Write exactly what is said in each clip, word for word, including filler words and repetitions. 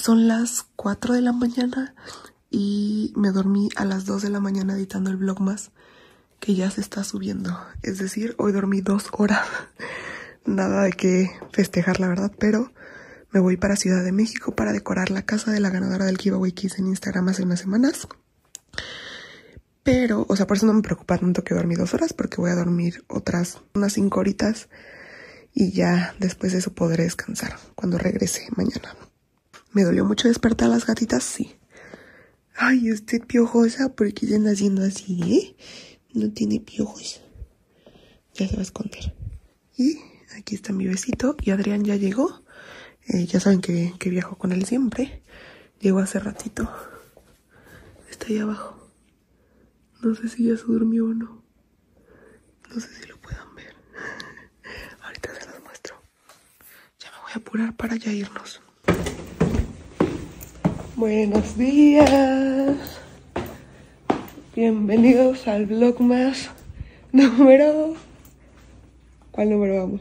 son las cuatro de la mañana y me dormí a las dos de la mañana editando el vlogmas que ya se está subiendo. Es decir, hoy dormí dos horas. Nada de qué festejar, la verdad, pero me voy para Ciudad de México para decorar la casa de la ganadora del giveaway que hice en Instagram hace unas semanas. Pero, o sea, por eso no me preocupa tanto que dormí dos horas, porque voy a dormir otras unas cinco horitas y ya después de eso podré descansar cuando regrese mañana. ¿Me dolió mucho despertar a las gatitas? Sí. Ay, usted piojosa, ¿por qué ya anda haciendo así, eh? No tiene piojos. Ya se va a esconder. Y aquí está mi besito. Y Adrián ya llegó. Eh, ya saben que, que viajo con él siempre. Llegó hace ratito. Está ahí abajo. No sé si ya se durmió o no. No sé si lo puedan ver. Ahorita se los muestro. Ya me voy a apurar para ya irnos. Buenos días. Bienvenidos al vlogmas número... ¿Cuál número vamos?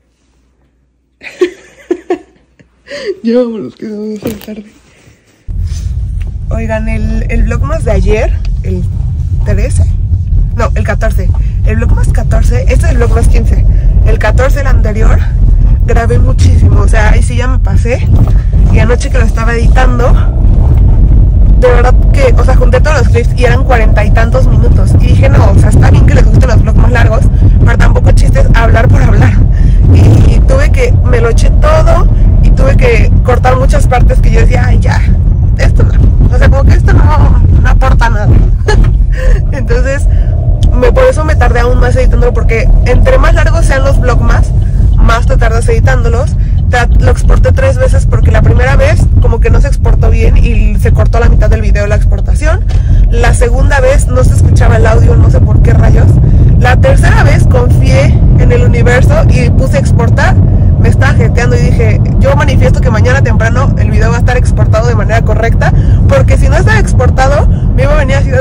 Ya vámonos, que se nos va a hacer tarde. Oigan, el, el vlogmas de ayer, el trece, no, el catorce. El vlogmas catorce, este es el vlogmas quince. El catorce, el anterior, grabé muchísimo. O sea, ahí sí ya me pasé. Y anoche que lo estaba editando, de verdad que, o sea, junté todos los clips y eran cuarenta y tantos minutos. Y dije, no, o sea, está bien que les gusten los vlogs más largos, pero tampoco chistes hablar por hablar. Y, y tuve que, me lo eché todo y tuve que cortar muchas partes que yo decía, ay, ya, esto no. O sea, como que esto no, no aporta nada. Entonces, me, por eso me tardé aún más editándolo, porque entre más largos sean los vlogmas, más te tardas editándolos. Lo exporté tres veces porque la primera vez como que no se exportó bien y se cortó la mitad del video la exportación. La segunda vez no se escuchaba el audio, no sé por qué rayos. La tercera vez confié en el universo y puse exportar. Me estaba jeteando y dije, yo manifiesto que mañana temprano el video va a estar exportado de manera correcta, porque si no está exportado me iba a venir así de...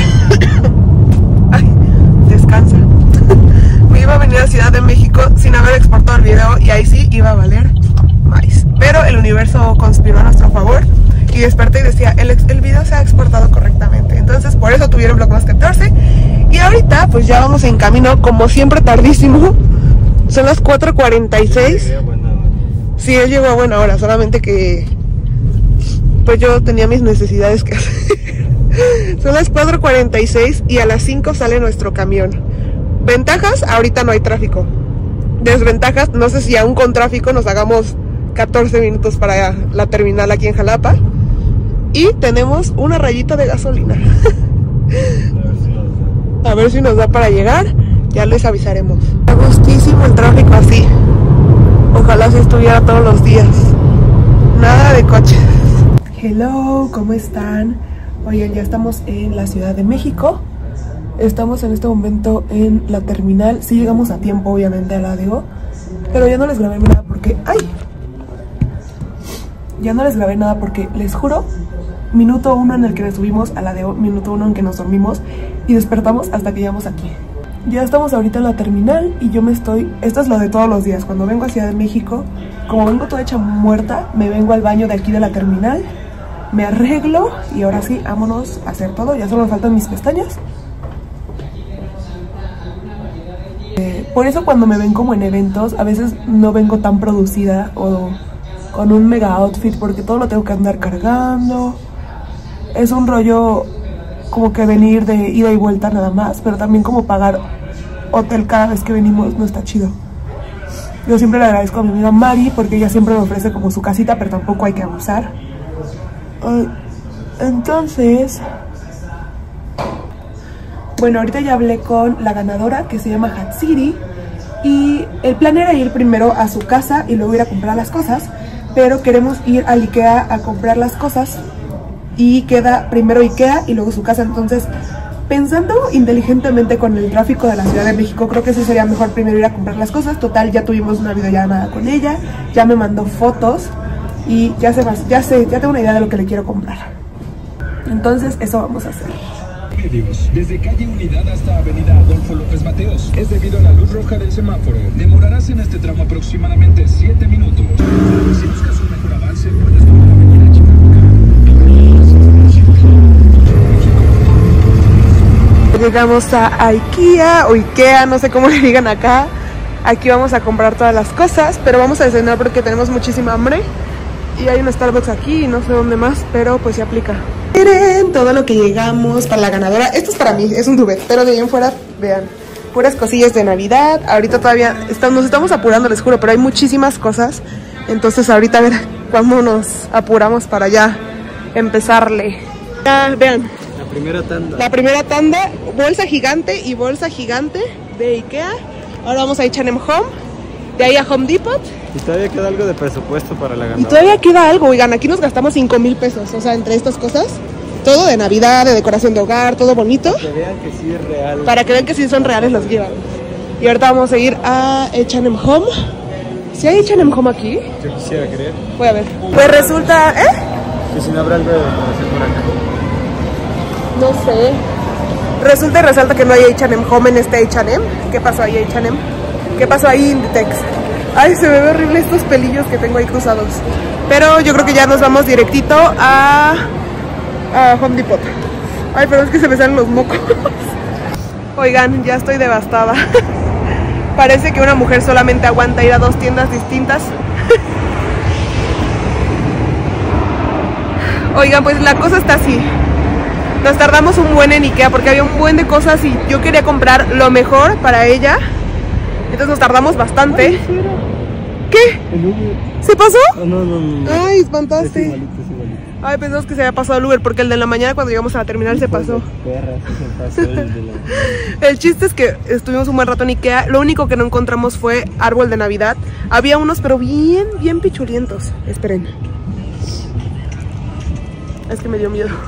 Ay, descansa. Me iba a venir a Ciudad de México sin haber exportado el video y ahí sí iba a valer más. Pero el universo conspiró a nuestro favor y desperté y decía, el, el video se ha exportado correctamente. Entonces por eso tuvieron vlogmas catorce. Y ahorita pues ya vamos en camino, como siempre tardísimo. Son las cuatro cuarenta y seis. Sí, él llegó a buena hora, solamente que pues yo tenía mis necesidades que hacer. Son las cuatro cuarenta y seis y a las cinco sale nuestro camión. Ventajas, ahorita no hay tráfico. Desventajas, no sé si aún con tráfico nos hagamos catorce minutos para la terminal aquí en Jalapa. Y tenemos una rayita de gasolina. A ver si nos da para llegar. Ya les avisaremos. Está gustísimo el tráfico así. Ojalá se estuviera todos los días. Nada de coches. Hello, ¿cómo están? Oigan, ya estamos en la Ciudad de México. Estamos en este momento en la terminal. Sí llegamos a tiempo, obviamente, a la D O. Pero ya no les grabé nada porque... ¡Ay! Ya no les grabé nada porque, les juro, minuto uno en el que nos subimos a la D O, minuto uno en que nos dormimos y despertamos hasta que llegamos aquí. Ya estamos ahorita en la terminal y yo me estoy... Esto es lo de todos los días. Cuando vengo a Ciudad de México, como vengo toda hecha muerta, me vengo al baño de aquí de la terminal, me arreglo y ahora sí, vámonos a hacer todo. Ya solo me faltan mis pestañas. Por eso cuando me ven como en eventos, a veces no vengo tan producida o con un mega outfit, porque todo lo tengo que andar cargando. Es un rollo como que venir de ida y vuelta nada más, pero también como pagar hotel cada vez que venimos no está chido. Yo siempre le agradezco a mi amiga Mari porque ella siempre me ofrece como su casita, pero tampoco hay que abusar. Entonces... Bueno, ahorita ya hablé con la ganadora, que se llama Hatsiri, y el plan era ir primero a su casa y luego ir a comprar las cosas, pero queremos ir al Ikea a comprar las cosas y queda primero Ikea y luego su casa. Entonces, pensando inteligentemente con el tráfico de la Ciudad de México, creo que sí sería mejor primero ir a comprar las cosas. Total, ya tuvimos una videollamada con ella, ya me mandó fotos y ya sé más, ya sé, ya tengo una idea de lo que le quiero comprar. Entonces, eso vamos a hacer. Medios, desde calle Unidad hasta avenida Adolfo López Mateos. Es debido a la luz roja del semáforo. Demorarás en este tramo aproximadamente siete minutos. Si buscas un mejor avance, puedes tomar la avenida Chico. Llegamos a IKEA o IKEA, no sé cómo le digan acá. Aquí vamos a comprar todas las cosas, pero vamos a desayunar porque tenemos muchísima hambre. Y hay un Starbucks aquí y no sé dónde más, pero pues se aplica. Miren todo lo que llegamos para la ganadora. Esto es para mí, es un duvet, pero de ahí en fuera, vean, puras cosillas de Navidad. Ahorita todavía estamos, nos estamos apurando, les juro, pero hay muchísimas cosas. Entonces ahorita a ver cuándo nos apuramos para ya empezarle. Ya, vean. La primera tanda. La primera tanda, bolsa gigante y bolsa gigante de IKEA. Ahora vamos a H and M Home, de ahí a Home Depot. Y todavía queda algo de presupuesto para la ganadora. Y todavía queda algo, oigan, aquí nos gastamos cinco mil pesos, o sea, entre estas cosas. Todo de Navidad, de decoración de hogar, todo bonito. Para que vean que sí es real. Para que vean que sí son reales los giveaways. Y ahorita vamos a ir a H and M Home. ¿Sí hay H and M Home aquí? Yo quisiera creer. Voy a ver. Pues resulta, ¿eh? Que si no habrá algo de decoración por acá. No sé. Resulta y resalta que no hay H and M Home en este H and M. ¿Qué pasó ahí, H and M? ¿Qué pasó ahí, Inditex? Ay, se me ve horrible estos pelillos que tengo ahí cruzados. Pero yo creo que ya nos vamos directito a, a Home Depot. Ay, pero es que se me salen los mocos. Oigan, ya estoy devastada. Parece que una mujer solamente aguanta ir a dos tiendas distintas. Oigan, pues la cosa está así. Nos tardamos un buen en IKEA porque había un buen de cosas y yo quería comprar lo mejor para ella. Entonces nos tardamos bastante. Ay, ¿qué? El Uber. ¿Se pasó? Oh, no, no, no. Ay, espantaste. Es igualito, es igualito. Ay, pensamos que se había pasado el Uber porque el de la mañana cuando llegamos a la terminal se pasó. Perra, se pasó el de la... El chiste es que estuvimos un buen rato en IKEA. Lo único que no encontramos fue árbol de Navidad. Había unos, pero bien, bien pichulientos. Esperen. Es que me dio miedo.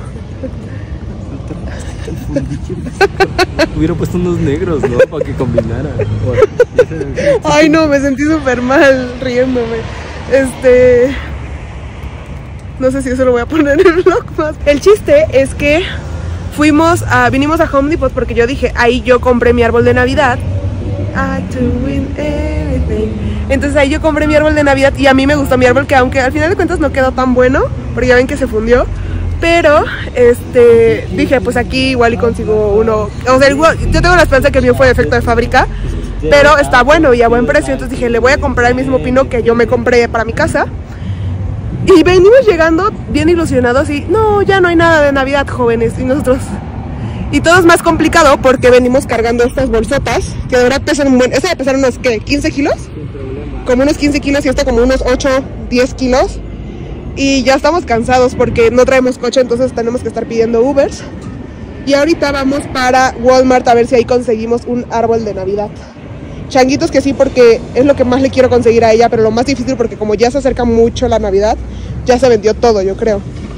Hubiera puesto unos negros, ¿no? Para que combinara. Ay, no, me sentí súper mal riéndome. Este... No sé si eso lo voy a poner en el vlog más. El chiste es que fuimos a... Vinimos a Home Depot porque yo dije, ahí yo compré mi árbol de Navidad. I do win everything. Entonces ahí yo compré mi árbol de Navidad y a mí me gustó mi árbol, que aunque al final de cuentas no quedó tan bueno, porque ya ven que se fundió. Pero, este, dije, pues aquí igual y consigo uno. O sea, igual, yo tengo la esperanza que el mío fue defecto de fábrica, pero está bueno y a buen precio. Entonces dije, le voy a comprar el mismo pino que yo me compré para mi casa. Y venimos llegando bien ilusionados y, no, ya no hay nada de Navidad, jóvenes. Y nosotros... Y todo es más complicado porque venimos cargando estas bolsotas, que de verdad pesan un buen... Esta de pesar unos, ¿qué? ¿quince kilos? Como unos quince kilos y esta como unos ocho, diez kilos. Y ya estamos cansados porque no traemos coche, entonces tenemos que estar pidiendo Ubers. Y ahorita vamos para Walmart a ver si ahí conseguimos un árbol de Navidad. Changuitos que sí, porque es lo que más le quiero conseguir a ella, pero lo más difícil porque como ya se acerca mucho la Navidad, ya se vendió todo, yo creo.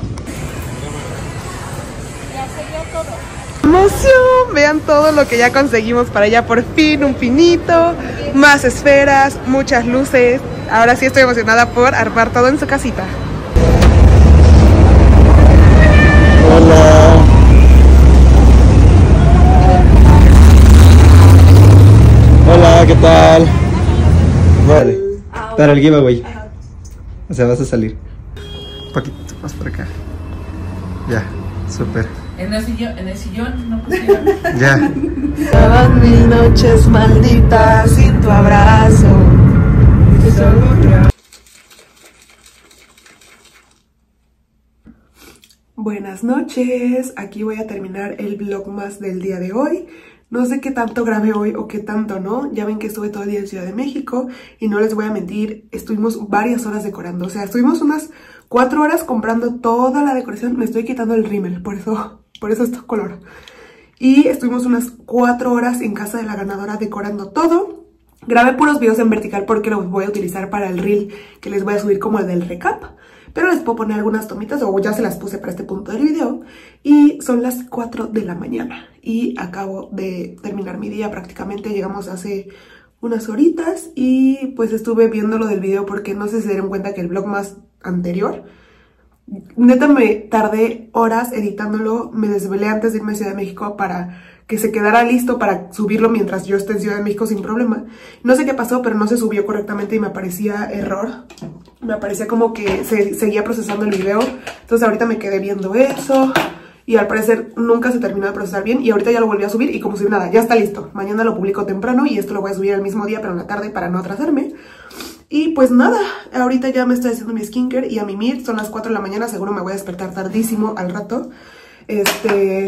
¡Emoción! Vean todo lo que ya conseguimos para ella, por fin, un pinito, más esferas, muchas luces. Ahora sí estoy emocionada por armar todo en su casita. Hola. Hola, ¿qué tal? Vale, para el giveaway. O sea, vas a salir. Un poquito más por acá. Ya, súper. En el sillón, en el sillón no pusieron. Ya. Todas mis noches malditas sin tu abrazo. Buenas noches, aquí voy a terminar el vlog más del día de hoy. No sé qué tanto grabé hoy o qué tanto no. Ya ven que estuve todo el día en Ciudad de México y no les voy a mentir, estuvimos varias horas decorando. O sea, estuvimos unas cuatro horas comprando toda la decoración. Me estoy quitando el rímel, por eso, por eso este color. Y estuvimos unas cuatro horas en casa de la ganadora decorando todo. Grabé puros videos en vertical porque los voy a utilizar para el reel que les voy a subir como el del recap. Pero les puedo poner algunas tomitas o ya se las puse para este punto del video. Y son las cuatro de la mañana y acabo de terminar mi día prácticamente. Llegamos hace unas horitas y pues estuve viendo lo del video porque no sé si se dieron cuenta que el vlog más anterior, neta me tardé horas editándolo. Me desvelé antes de irme a Ciudad de México para que se quedara listo para subirlo mientras yo esté en Ciudad de México sin problema. No sé qué pasó, pero no se subió correctamente y me aparecía error. Me aparecía como que se seguía procesando el video. Entonces ahorita me quedé viendo eso y al parecer nunca se terminó de procesar bien y ahorita ya lo volví a subir y como si nada, ya está listo. Mañana lo publico temprano y esto lo voy a subir el mismo día pero en la tarde para no atrasarme. Y pues nada, ahorita ya me estoy haciendo mi skincare y a mimir, son las cuatro de la mañana, seguro me voy a despertar tardísimo al rato. Este,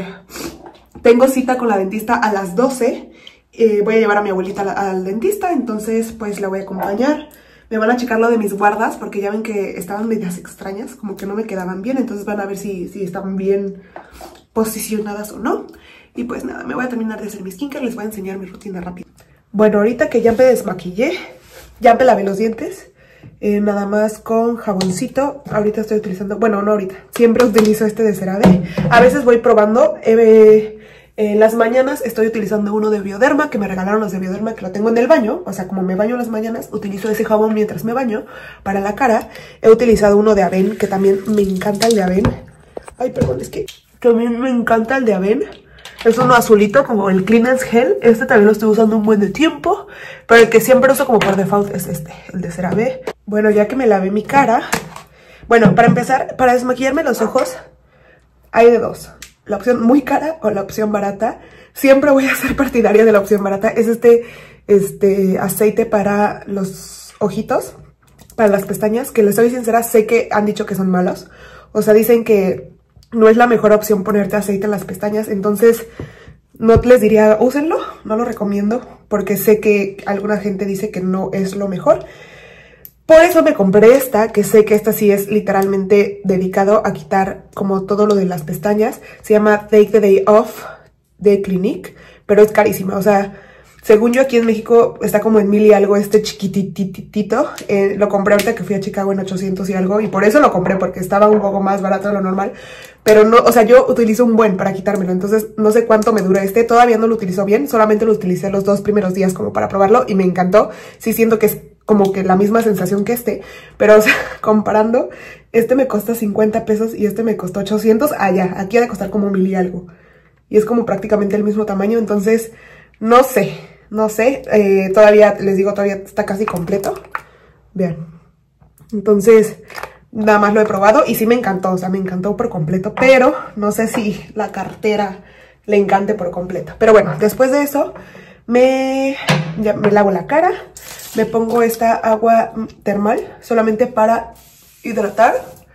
tengo cita con la dentista a las doce, eh, voy a llevar a mi abuelita al, al dentista, entonces pues la voy a acompañar. Me van a checar lo de mis guardas porque ya ven que estaban medias extrañas, como que no me quedaban bien, entonces van a ver si, si están bien posicionadas o no. Y pues nada, me voy a terminar de hacer mi skincare, les voy a enseñar mi rutina rápido. Bueno, ahorita que ya me desmaquillé, ya me lavé los dientes, eh, nada más con jaboncito. Ahorita estoy utilizando, bueno, no ahorita, siempre utilizo este de CeraVe. A veces voy probando, eh, en las mañanas estoy utilizando uno de Bioderma, que me regalaron los de Bioderma, que lo tengo en el baño. O sea, como me baño en las mañanas, utilizo ese jabón mientras me baño para la cara. He utilizado uno de Avène, que también me encanta el de Avène. Ay, perdón, es que también me encanta el de Avène. Es uno azulito, como el Clean Gel. Este también lo estoy usando un buen de tiempo. Pero el que siempre uso como por default es este, el de CeraVe. Bueno, ya que me lavé mi cara. Bueno, para empezar, para desmaquillarme los ojos, hay de dos. La opción muy cara o la opción barata. Siempre voy a ser partidaria de la opción barata. Es este, este aceite para los ojitos, para las pestañas, que les soy sincera, sé que han dicho que son malos. O sea, dicen que no es la mejor opción ponerte aceite en las pestañas. Entonces, no les diría, úsenlo, no lo recomiendo, porque sé que alguna gente dice que no es lo mejor. Por eso me compré esta, que sé que esta sí es literalmente dedicado a quitar como todo lo de las pestañas. Se llama Take the Day Off de Clinique, pero es carísima. O sea, según yo aquí en México está como en mil y algo este chiquitititito. Eh, lo compré ahorita que fui a Chicago en ochocientos y algo, y por eso lo compré, porque estaba un poco más barato de lo normal. Pero no, o sea, yo utilizo un buen para quitármelo, entonces no sé cuánto me dura este. Todavía no lo utilizo bien, solamente lo utilicé los dos primeros días como para probarlo y me encantó. Sí siento que es como que la misma sensación que este, pero o sea, comparando, este me costó cincuenta pesos y este me costó ochocientos. Ah, ya, aquí ha de costar como mil y algo. Y es como prácticamente el mismo tamaño, entonces no sé, no sé. Eh, todavía, les digo, todavía está casi completo. Vean. Entonces, nada más lo he probado y sí me encantó, o sea, me encantó por completo, pero no sé si la cartera le encante por completo. Pero bueno, después de eso, me, ya me lavo la cara. Me pongo esta agua termal solamente para hidratar.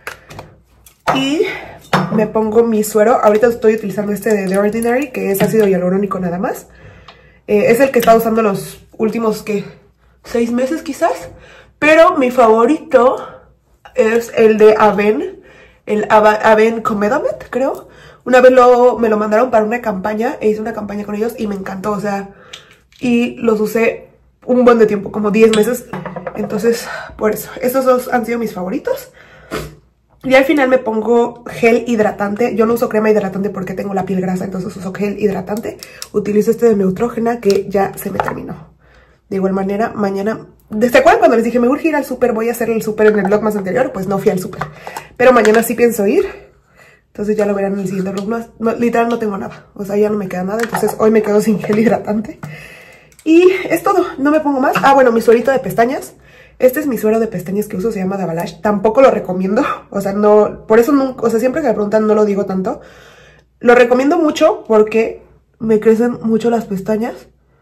Y me pongo mi suero. Ahorita estoy utilizando este de The Ordinary, que es ácido hialurónico nada más. Eh, es el que he estado usando los últimos, ¿qué? Seis meses quizás. Pero mi favorito es el de Avène. El Avène Comedomet, creo. Una vez lo, me lo mandaron para una campaña. E hice una campaña con ellos y me encantó. O sea, y los usé un buen de tiempo, como diez meses. Entonces, por eso, estos dos han sido mis favoritos. Y al final me pongo gel hidratante. Yo no uso crema hidratante porque tengo la piel grasa, entonces uso gel hidratante. Utilizo este de Neutrogena que ya se me terminó. De igual manera, mañana... ¿Se acuerdan cuando les dije me urge ir al súper? Voy a hacer el súper en el vlog más anterior. Pues no fui al súper, pero mañana sí pienso ir. Entonces ya lo verán en el siguiente vlog. No, no, literal no tengo nada, o sea, ya no me queda nada. Entonces hoy me quedo sin gel hidratante. Y es todo, no me pongo más. Ah, bueno, mi suerito de pestañas. Este es mi suero de pestañas que uso, se llama Davalash. Tampoco lo recomiendo, o sea, no, por eso nunca, o sea, siempre que me preguntan no lo digo tanto. Lo recomiendo mucho porque me crecen mucho las pestañas,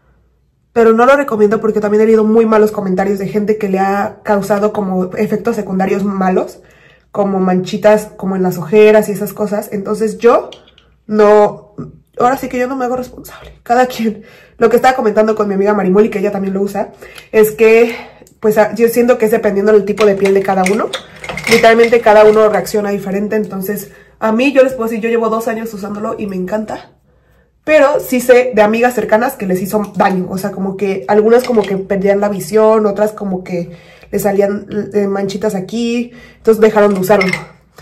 pero no lo recomiendo porque también he leído muy malos comentarios de gente que le ha causado como efectos secundarios malos, como manchitas como en las ojeras y esas cosas. Entonces yo no... Ahora sí que yo no me hago responsable. Cada quien. Lo que estaba comentando con mi amiga Marimoli, que ella también lo usa, es que pues yo siento que es dependiendo del tipo de piel de cada uno. Literalmente cada uno reacciona diferente. Entonces a mí yo les puedo decir, yo llevo dos años usándolo y me encanta. Pero sí sé de amigas cercanas que les hizo daño. O sea, como que algunas como que perdían la visión, otras como que les salían manchitas aquí. Entonces dejaron de usarlo.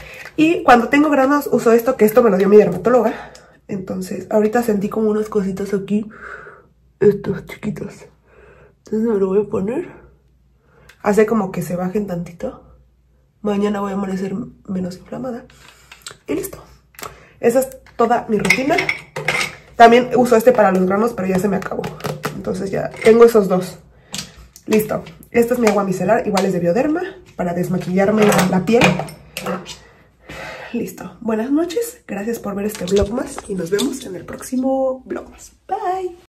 Y cuando tengo granos uso esto, que esto me lo dio mi dermatóloga. Entonces, ahorita sentí como unas cositas aquí. Estos chiquitos. Entonces me lo voy a poner. Hace como que se bajen tantito. Mañana voy a amanecer menos inflamada. Y listo. Esa es toda mi rutina. También uso este para los granos, pero ya se me acabó. Entonces ya tengo esos dos. Listo. Esta es mi agua micelar, igual es de Bioderma, para desmaquillarme la piel. listo. Buenas noches, gracias por ver este vlogmas y nos vemos en el próximo vlogmas. Bye.